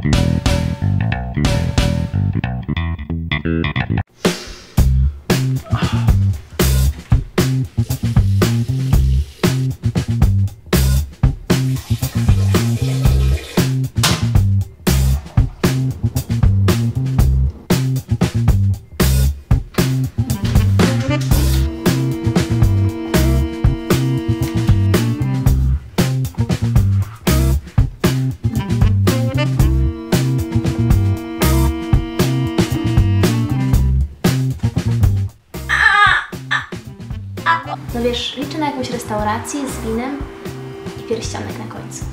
No wiesz, liczę na jakąś restaurację z winem i pierścionek na końcu.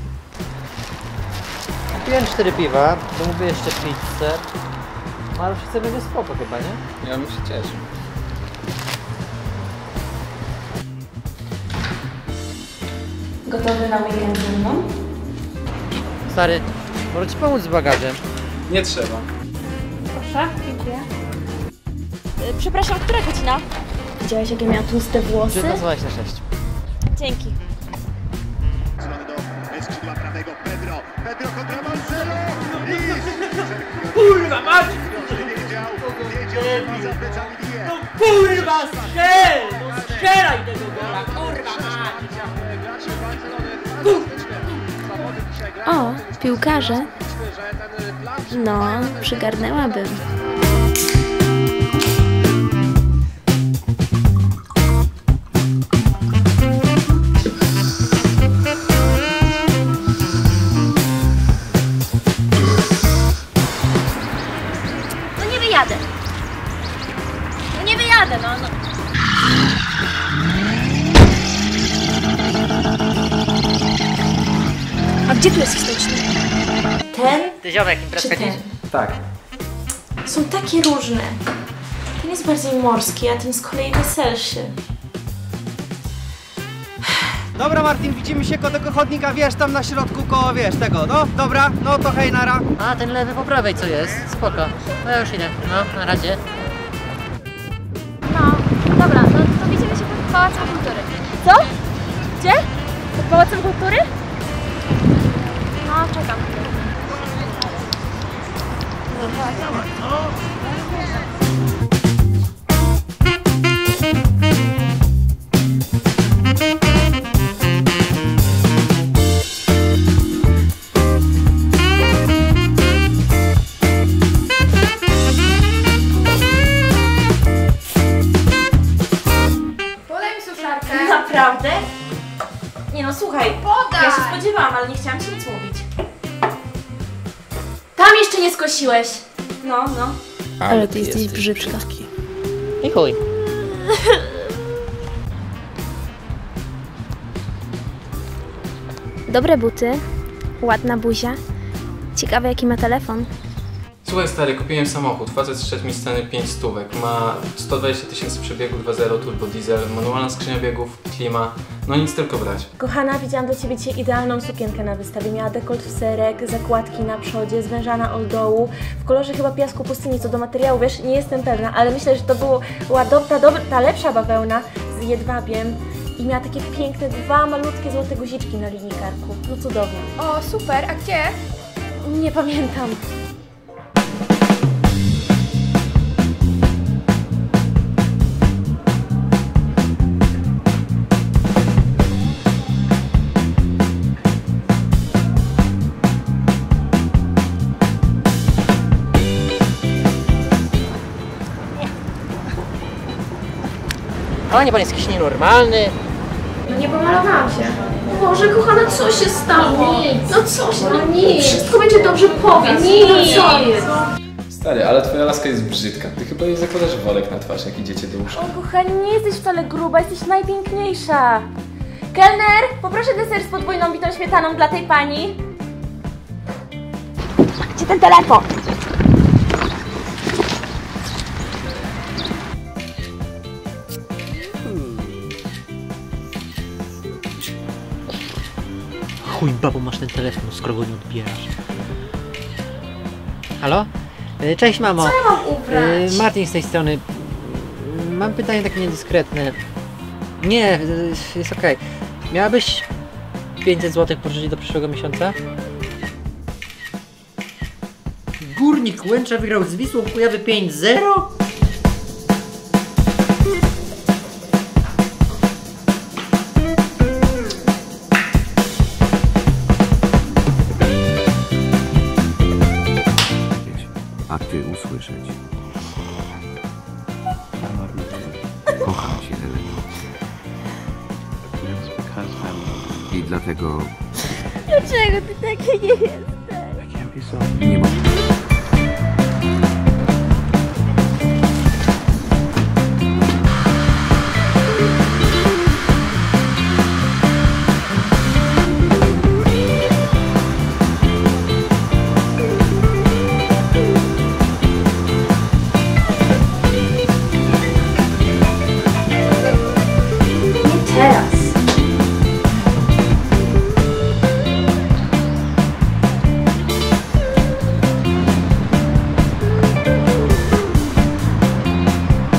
Piłem 4 piwa, zamówię jeszcze pizzę. No ale wszyscy będzie spoko chyba, nie? Ja bym się cieszył. Gotowy na weekend ze mną? Stary, może ci pomóc z bagażem? Nie trzeba. Proszę, dziękuję. Przepraszam, która godzina? Widziałeś, jakie miała tłuste włosy? 19:06. Dzięki. Pedro kontra Marcelo! Kurwa, mać! No kurwa, strzel! No strzelaj tego gola, kurwa, mać! O, piłkarze? No, przygarnęłabym. Nie wyjadę, no. A gdzie tu jest wsteczny? Ten Ty ziomek, czy imprezka ten? dziś? Tak. Są takie różne. Ten jest bardziej morski, a ten z kolei weselszy. Dobra Martin, widzimy się koło tego chodnika, wiesz, tam na środku koło, wiesz, tego, no, dobra, no to hej, nara. A, ten lewy po prawej co jest? Spoko. No ja już idę. No, na razie. No, dobra, no to widzimy się pod Pałacem Kultury. Co? Gdzie? Pod Pałacem Kultury? No, czekam. Naprawdę? Nie no, słuchaj, ja się spodziewałam, ale nie chciałam ci nic mówić. Tam jeszcze nie skosiłeś. No. Ale ty jesteś brzydka. I chuj. Dobre buty, ładna buzia. Ciekawe jaki ma telefon. Słuchaj stary, kupiłem samochód. Facet szedł mi z ceny 5 stówek. Ma 120 000 przebiegu, 2.0 turbo diesel, manualna skrzynia biegów, klima. No nic tylko brać. Kochana, widziałam do ciebie dzisiaj idealną sukienkę na wystawie. Miała dekolt w serek, zakładki na przodzie, zwężana od dołu, w kolorze chyba piasku pustyni. Co do materiału, wiesz, nie jestem pewna, ale myślę, że to była ta lepsza bawełna z jedwabiem. I miała takie piękne, 2 malutkie złote guziczki na linii karku. No cudownie. O, super, a gdzie? Nie pamiętam. O, nie, pan jest jakiś nienormalny. No nie pomalowałam się. Boże, kochana, co się stało? Nic. No co się? No nic. Wszystko będzie dobrze, powiedz. Nic. No co jest? Stary, ale twoja laska jest brzydka. Ty chyba jej zakładasz worek na twarz, jak idziecie do łóżka. O, kochani, nie jesteś wcale gruba, jesteś najpiękniejsza. Kelner, poproszę deser z podwójną bitą śmietaną dla tej pani. Gdzie ten telefon? Chuj, babo, masz ten telefon, skoro go nie odbierasz. Halo? Cześć, mamo. Co ja mam ubrać? Martin z tej strony. Mam pytanie takie niedyskretne. Nie, jest okej. Miałabyś 500 zł pożyczyć do przyszłego miesiąca? Górnik Łęcza wygrał z Wisłą Kujawy 5-0? A ty usłyszeć. Kocham cię, Eleno. I dlatego Dlaczego ty taki nie jesteś? nie mogę. Teraz.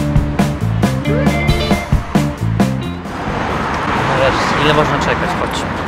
Nareszcie, ile można czekać? Chodź.